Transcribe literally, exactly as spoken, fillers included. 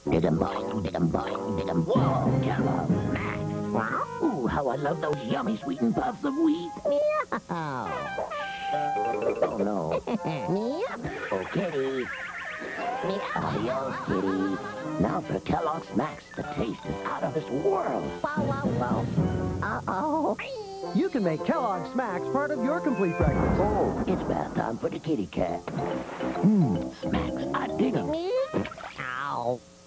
Dig-em boing, dig-em boing, dig-em. Whoa, Kellogg, Max. Ooh, how I love those yummy sweetened puffs of wheat. Meow. Oh, no. Oh, Kitty. Adios, Kitty. Now for Kellogg's Smacks. The taste is out of this world. Wow, wow, wow. Uh-oh. You can make Kellogg's Smacks part of your complete breakfast. Oh, it's bath time for the kitty cat. Mmm, Smacks. I dig 'em. Ow.